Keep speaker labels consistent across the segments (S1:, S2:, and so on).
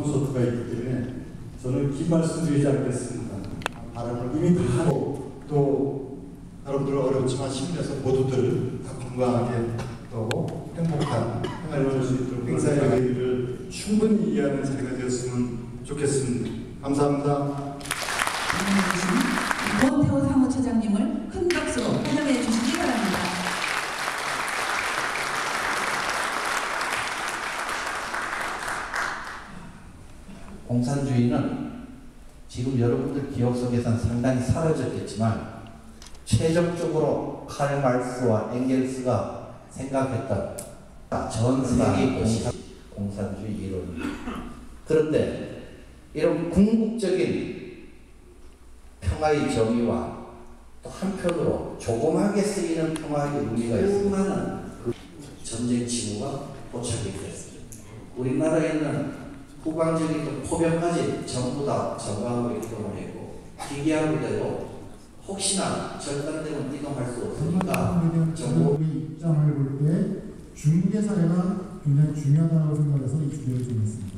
S1: 콘서트가 있기 때문에 저는 긴 말씀 드리지 않겠습니다. 바람을 이미 들고 또 여러분들 어렵지만 힘내서 모두들 다 건강하게 또 행복한 생활을 할 수 있도록 행사의 의미를 충분히 이해하는 자리가 되었으면 좋겠습니다. 감사합니다.
S2: 권태호 사무처장님을 큰 박수로 환영해 주시기 바랍니다.
S3: 공산주의는 지금 여러분들 기억 속에서는 상당히 사라졌겠지만 최종적으로 칼 마르크스와 엥겔스가 생각했던 전 세계 공산주의 이론입니다. 그런데 이런 궁극적인 평화의 정의와 또 한편으로 조그맣게 쓰이는 평화의 의미가 있습니다. 그 전쟁 징후가 포착이 됐습니다. 우리나라에 있는 후방적인 포병까지 전부 다 점거하고 이동을 했고 기계화 부대도 혹시나 절단되면 이동할 수 없으니까 정부
S4: 입장을 볼 때 중국의 사례가 굉장히 중요하다고 생각해서 이 주제를 정했습니다.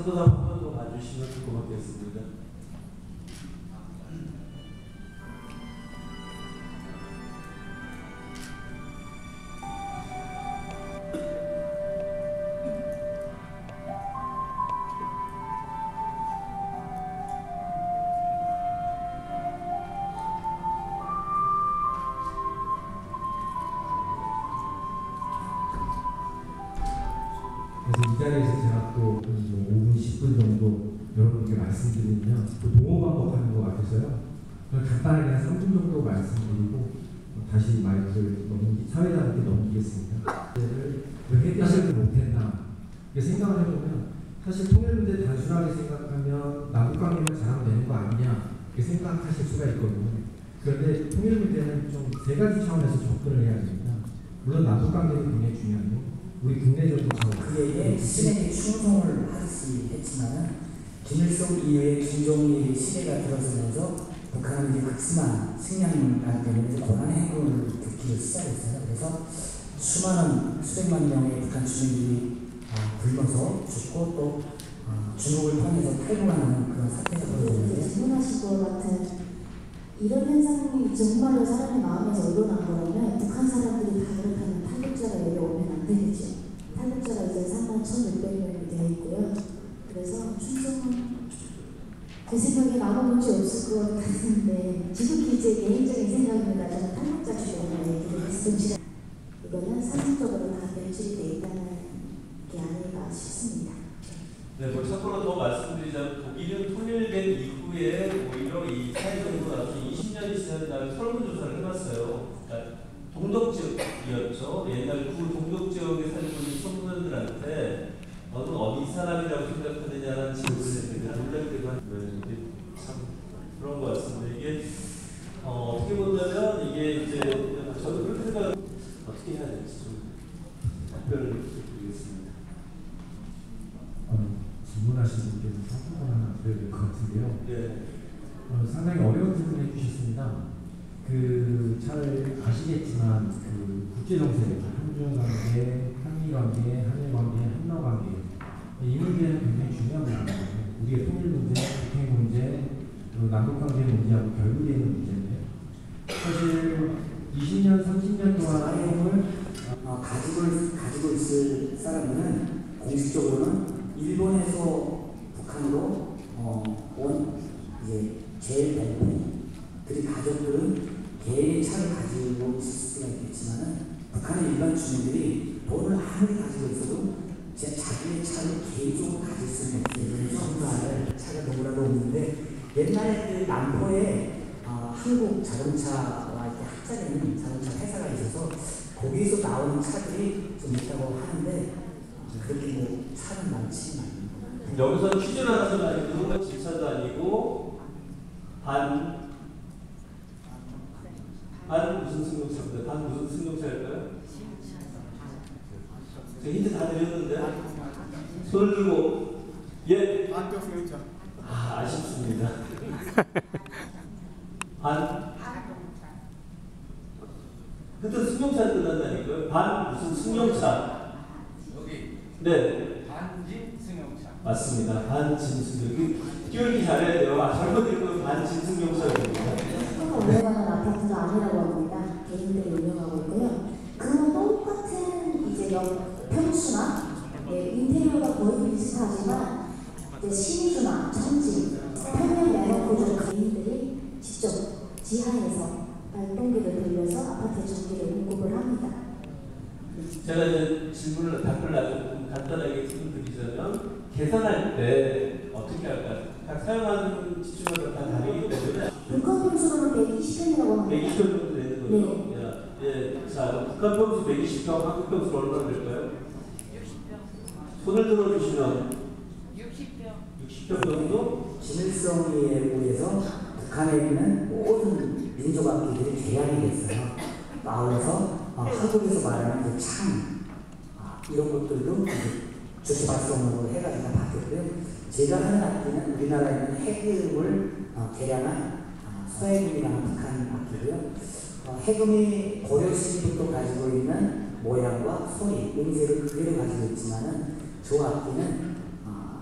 S5: 상도사 한 번 더 봐주시면 고맙겠습니다.
S6: 그래서 이 자리에서 제가 또 5분, 10분 정도 여러분께 말씀드리면 또 동호 반복하는 것 같아서요. 그냥 간단하게 한 3분 정도 말씀드리고 다시 마이크를 사회자한테 넘기겠습니다. 왜 해결을 못했나 이렇게 생각을 해보면 사실 통일 문제 단순하게 생각하면 남북관계만 잘하면 되는 거 아니냐 이렇게 생각하실 수가 있거든요. 그런데 통일 문제는 좀 세 가지 차원에서 접근을 해야 됩니다. 물론 남북관계는 굉장히 중요한데 우리 국내적인
S7: 그에게 신에게 충성을 하시했지만은 김일성 이후에 김정일의 시대가 들어서면서 북한은 이제 극심한 식량난 때문에 고난의 행군을 겪기 시작했어요. 그래서 수많은 수백만 명의 북한 주민들이 굶어서 죽고 또 중국을 통해서 탈북하는 그런 사태가 벌어졌는데
S8: 질문하신 것 같은 이런 현상이 정말로 사람의 마음에서 일어난 거라면 북한 사람들이 다 그렇다면 탈북자가 여기 오면 안 되겠죠. 탈북자가 이제 31,600명이 되어 있고요. 그래서 충성은 제 생각에 아무 문제 없을 것 같은데 지극히 제 개인적인 생각입니다. 저는 탈북자 주변에 얘기를 했습니다. 이거는 상식적으로 다 변질이 되어 있다는 게 아닐까 싶습니다.
S5: 네, 뭐 참고로 더 말씀드리자면 독일은 통일된 이후에 오히려 이 사회적으로 나서 20년이 지난 다음에 설문조사를 해봤어요. 그러니까 동독 지역이었죠. 옛날 구 동독 지역에 살고 있는 청소년들한테 너는 어디 사람이라고 생각하느냐는 질문을 했는데 놀랍게도 참 그런 것 같습니다. 이게 어떻게 본다면 이게 이제 저도 그렇게 생각 어떻게 해야 될지 좀 답변을 드리겠습니다.
S6: 질문하신 분께서 상담을 하나 드려야 될 것 같은데요.
S5: 네.
S6: 상당히 어려운 질문을 해주셨습니다. 잘 아시겠지만 국제 정세, 한중 관계, 한미 관계, 한일 관계, 한러 관계 이 문제는 굉장히 중요한 문제거든요. 우리의 통일 문제, 북핵 문제, 그리고 남북 관계 문제하고 결부되어 있는 문제인데 사실 20년, 30년 동안 핵을
S7: 가지고 있을 사람은 공식적으로는 일본에서 북한으로 이제 제일 대부분 그리 가족들은 개인의 차를 가지고 있을 수가 있겠지만은 북한의 일반 주민들이 돈을 아무리 가지고 있어도 자기의 차를 개인적으로 가질 수는 없어요. 정말 차가 너무나도 없는데 옛날에 그 남포에 한국 자동차와 이렇게 합작되는 자동차 회사가 있어서 거기서 나오는 차들이 좀 있다고 하는데 그렇게 뭐 차는 많지는 않아요.
S5: 여기서 취준하는 아니고 집사도 아니고 반 무슨 승용차입니다. 반 무슨 승용차일까요? 제가 힌트 다 드렸는데 손을 들고 예.
S9: 반격 승용차.
S5: 아쉽습니다. 반 그때 승용차 끝난다니까요. 반 무슨 승용차?
S9: 여기
S5: 네.
S9: 반진 승용차.
S5: 맞습니다. 반진 승용차. 끼울기 잘해야 돼요. 잘못 읽으면 반진 승용차입니다.
S8: 운영하는 아파트가 아니라고 합니다. 개인들이 운영하고 있고요. 그와 똑같은 이제 평수나 인테리어가 거의 비슷하지만 신주나 천지, 평면 내놓고 좀 개인들이 직접 지하에서 발동기를 돌려서 아파트 전기를 공급을 합니다.
S5: 제가 이제 답변을 아주 간단하게 말씀드리자면 계산할 때 어떻게 할까요? 각 사용하는 지출마다 다 다르기 때문에
S8: 북한 평수로는 120평이라고 합니다.
S5: 120평 정도 되는 거죠? 네. 자, 북한 평수 120평, 한국 평수 얼마나 될까요? 60평. 손을 들어주시면 60평 정도?
S7: 김일성에 의해서 북한에 있는 모든 민족악기들이 개량이 됐어요. 나와서 한국에서 말하는 창 이런 것들도 주체발성으로 해가지고 바뀌었고요. 제가 하는 악기는 우리나라에 있는 해금을 개량한 서해금이라는 북한 악기고요. 해금이 고려 시기부터 가지고 있는 모양과 소리, 음색을 그대로 가지고 있지만은 저 악기는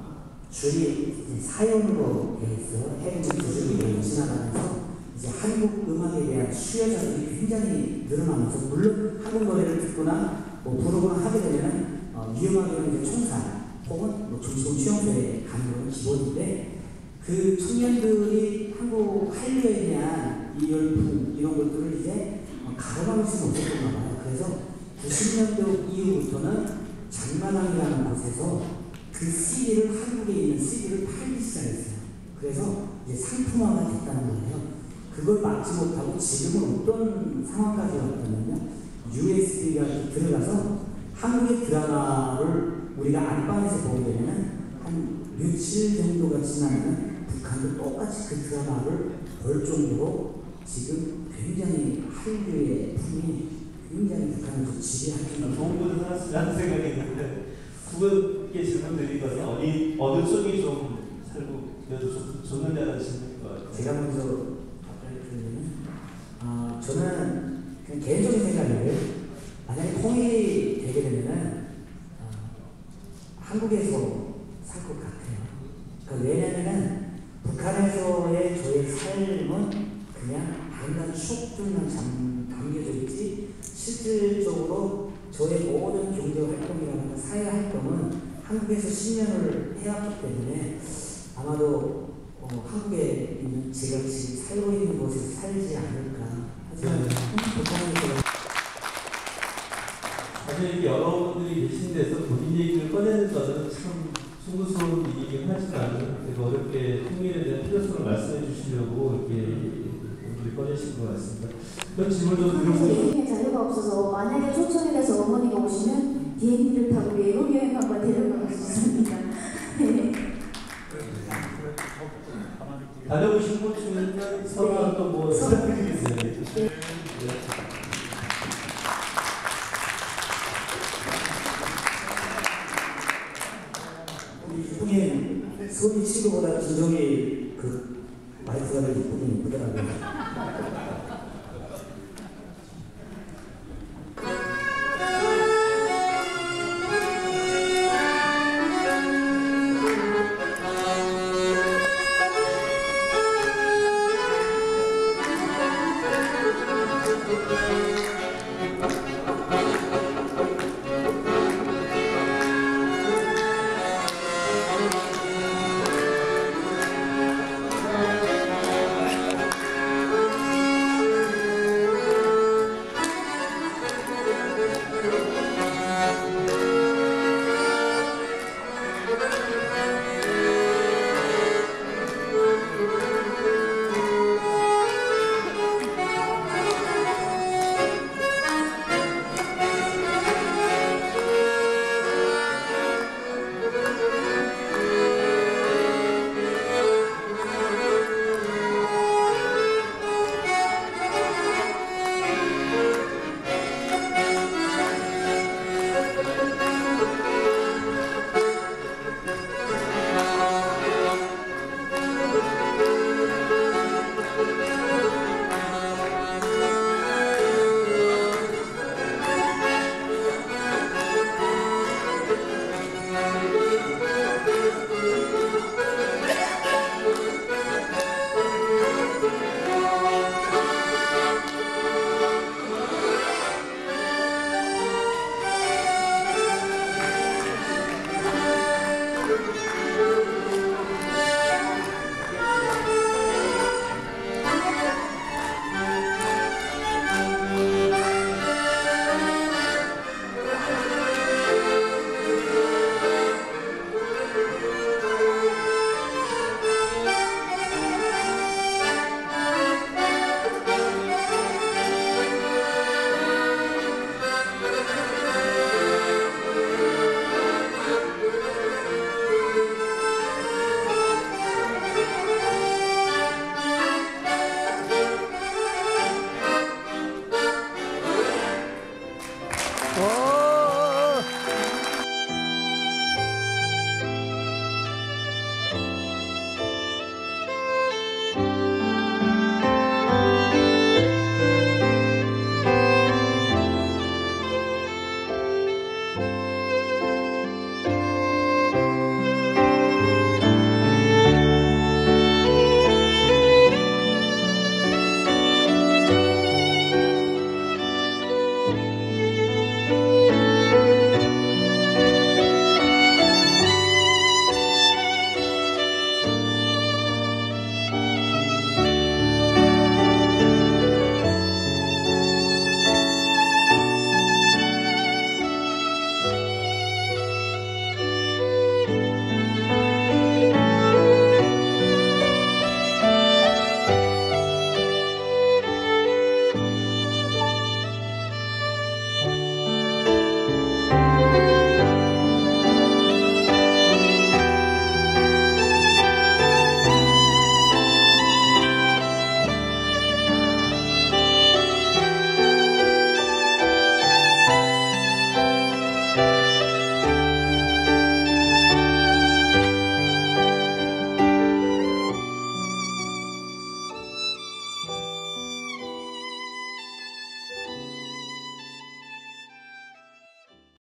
S7: 줄이 이제 사연으로 되어 있어요. 해군 조직이 지나가면서 이제 한국 음악에 대한 수요자들이 굉장히 늘어나면서 물론 한국 노래를 듣거나 뭐 부르거나 하게 되면은 위험하게는 이제 총살 혹은 뭐 중시공 취업에 가는 건 기본인데 그 청년들이 한국 한류에 대한 이 열풍 이런 것들을 이제 가로막을 수는 없었던가 봐요. 그래서 90년대 이후부터는 장마당이라는 곳에서 그 CD를 한국에 있는 CD를 팔기 시작했어요. 그래서 이제 상품화가 됐다는 거예요. 그걸 막지 못하고 지금은 어떤 상황까지 왔냐면요. USB가 들어가서 한국의 드라마를 우리가 안방에서 보게 되면 한 며칠 정도가 지나면 북한도 똑같이 그 드라마를 볼 정도로 지금 굉장히 한류의 품이 굉장히 북한에서 지배할 정도로
S5: 좋은 곳에 살았으면 생각이 있는데 두 분께 질문 드리거든요. 어느 쪽이 좀 살고 그래도 좋느냐는 질문인 것 같아요.
S7: 제가 먼저 답변을 드리면 저는 그냥 개인적인 생각이에요. 만약에 통일이 되게 되면은 한국에서 살 것 같아요. 그러니까 왜냐면은 북한에서의 저의 삶은 그냥 다양한 추억들만 담겨져 있지 실질적으로 저의 모든 경제 활동이라든가 사회 활동은 한국에서 10년을 해왔기 때문에 아마도 한국에 있는 제가 지금 살고 있는 곳에서 살지 않을까. 하지만 북한에서
S5: 사실 여러 분들이 계신 데서 본인 얘기를 꺼내는 것은 참 숭고스러운 일이긴 하지만 되게 어렵게 통일에 대한 필요성을 말씀해 주시려고 이렇게 오늘 꺼내신 것 같습니다. 그런 질문도 드려보고
S8: 여행의 자료가 없어서 만약에 초청이 돼서 어머니가 오시면 비행기를 타고 외국 여행 한번 데려가고 싶습니다.
S5: 다녀오신 곳 중에는 서로 또뭐 부탁드리겠어요.
S7: 이쁘게 소리 치고보다 진정이 그 마이크가 이쁘긴 이쁘더라고요.